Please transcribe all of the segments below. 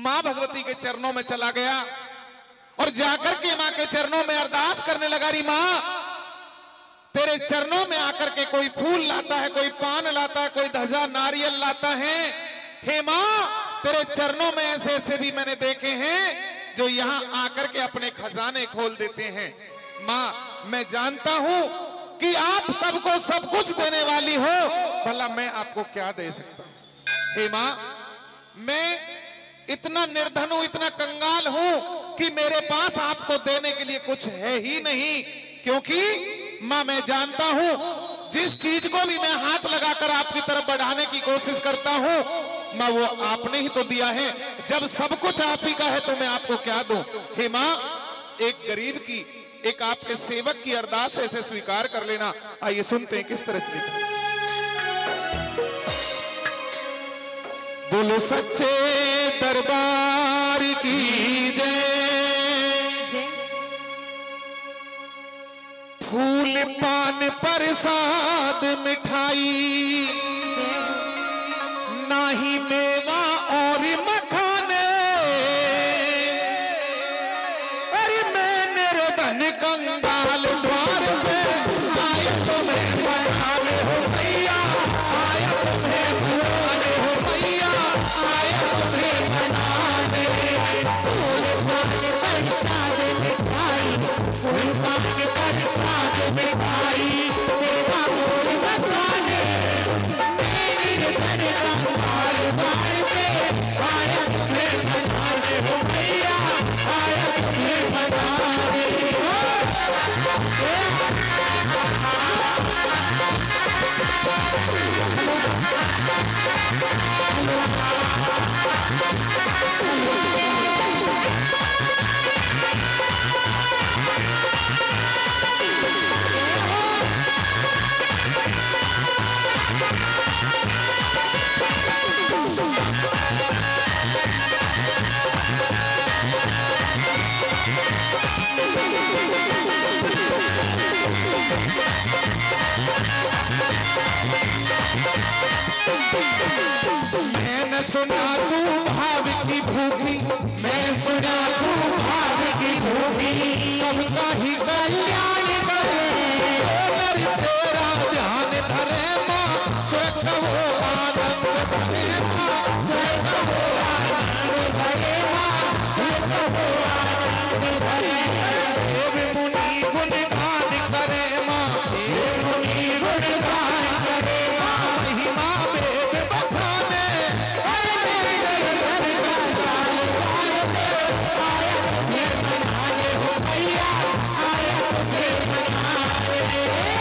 मां भगवती के चरणों में चला गया और जाकर के मां के चरणों में अरदास करने लगा, री मां तेरे चरणों में आकर के कोई फूल लाता है, कोई पान लाता है, कोई ध्वजा नारियल लाता है। हे मां तेरे चरणों में ऐसे ऐसे भी मैंने देखे हैं जो यहाँ आकर के अपने खजाने खोल देते हैं। मां मैं जानता हूं कि आप सबको सब कुछ देने वाली हो, भला मैं आपको क्या दे सकता हूं। हे मां मैं इतना निर्धन हूं, इतना कंगाल हूं कि मेरे पास आपको देने के लिए कुछ है ही नहीं, क्योंकि मां मैं जानता हूं जिस चीज को भी मैं हाथ लगाकर आपकी तरफ बढ़ाने की कोशिश करता हूं मां वो आपने ही तो दिया है। जब सब कुछ आप ही का है तो मैं आपको क्या दूं। हे मां एक गरीब की, एक आपके सेवक की अरदास ऐसे स्वीकार कर लेना। आइए सुनते हैं किस तरह से लिखा। बोलो सच्चे दरबार की जय। फूल पान प्रसाद मिठाई, नाही मेवा और मखाने, अरे मैं निर्धन कंगाल द्वार पे आया तुम्हें बनाने हो भैया, आया तुम्हें बुलाने हो भैया, आया तुम्हें बनाने। फूल पान प्रसाद मिठाई, फूल पान प्रसाद मिठाई, मेवा और मखाने, मेरे घर कंगाल द्वार पे आया तुम्हें बनाने हो भैया, आया तुम्हें बनाने। मैंने सुना तू भाव की भूखी, मैंने सुना तू भाव की भूखी, सबका ही कल्याण करे, तेरा ध्यान धरे मां, स्वर्ग हो आनंद भरे मां, स्वर्ग हो आनंद भरे मां, स्वर्ग हो आनंद भरे। देव मुनि गुणगान करे मां, देव मुनि गुणगान करे मां, महिमा वेद बखाने, अरे मेरे घर कंगाल द्वार पे आया तुम्हें बनाने हो भैया, आया तुम्हें बनाने।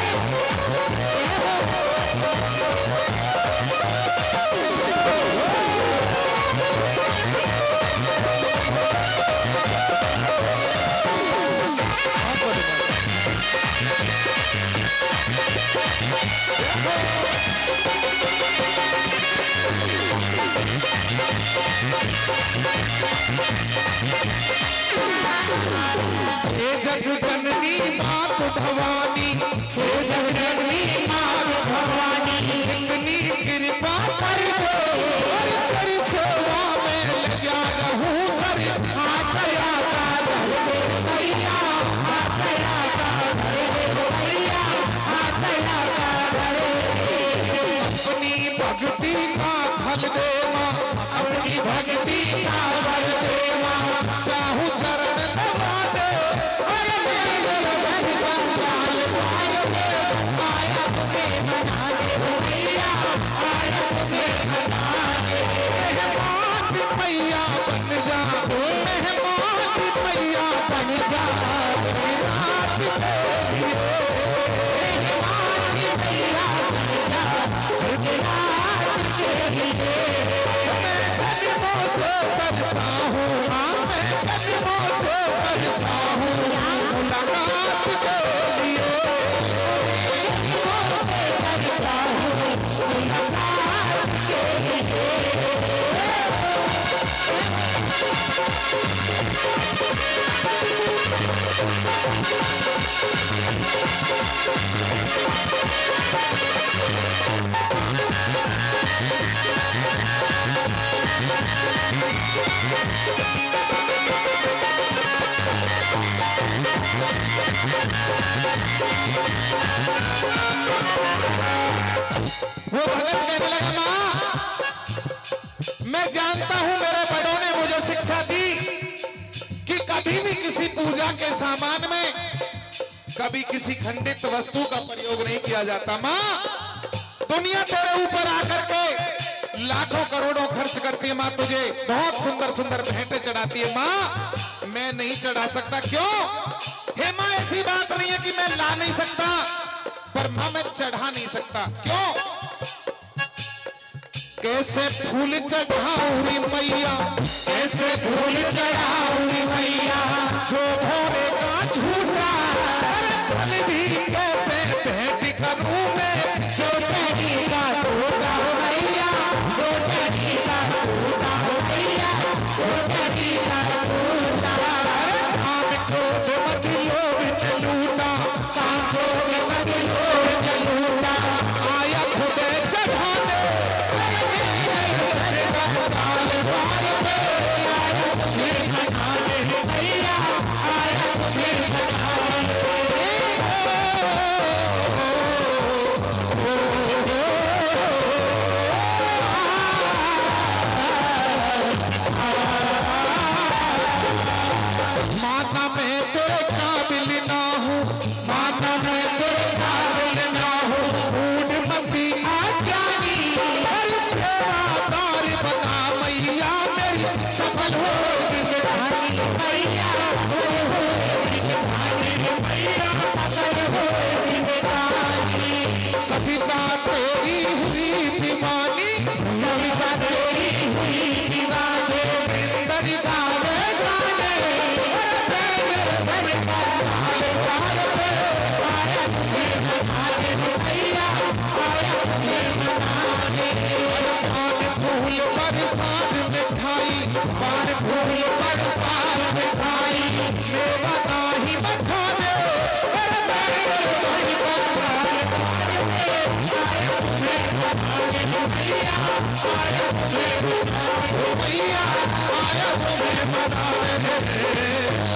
हे जग जननी मात भवानी, हे जग जननी मात भवानी, इतनी कृपा कर दो, तेरी सेवा में लगा रहूं सर, हाथ आता धर दे भैया, हाथ आता धर दे भैया, हाथ आता धर दे। अपनी भक्ति का फल दे मां, अपनी भक्ति का फल दे मां, चाहूं चरण दबा दे, अरे मेरे घर कंगाल द्वार पे आया तुम्हें बनाने हो भैया, आया तुम्हें बनाने। मेहमान मैया बन जा, मेहमान मैया बन जा, रात के लिए मेहमान मैया बन जा, रात के लिए। मैं जन्मों से बरसा हूँ, मैं जन्मों से बरसा हूँ, मुलाकात के लिए, जन्मों से बरसा हूँ, मुलाकात के लिए। वो भगत कहने लगा, मां मैं जानता हूं मेरे बड़ों ने मुझे शिक्षा दी कि कभी भी किसी पूजा के सामान में कभी किसी खंडित वस्तु का प्रयोग नहीं किया जाता। मां दुनिया तेरे ऊपर आकर के लाखों करोड़ों खर्च करती है, मां तुझे बहुत सुंदर सुंदर भेंटें चढ़ाती है, मां मैं नहीं चढ़ा सकता। क्यों? हे मां ऐसी बात नहीं है कि मैं ला नहीं सकता, पर मां मैं चढ़ा नहीं सकता। क्यों? कैसे फूल चढ़ाऊंगी मैया, कैसे फूल चढ़ाऊंगी मैया, जो भोरे का झूठा फल भी कैसे भेंट करूं मैं, जो टहनी का टूटा मैया, जो टहनी का टूटा मैया, जो टहनी का टूटा। काम को मत लोभ न लूटा, काम को मत लोभ न लूटा, आया खुद चढ़ाने सविता तेरी हुई दीवानी, सविता तेरी हुई दीवानी, तेरी गाने गाने आया तुम्हें मनाने भैया, आया तुम्हें मनाने। पान फूल बरसात मिठाई, पान फूल बरसात मिठाई, मेवा नाही मखाने भैया, आया तुम्हें मनाने।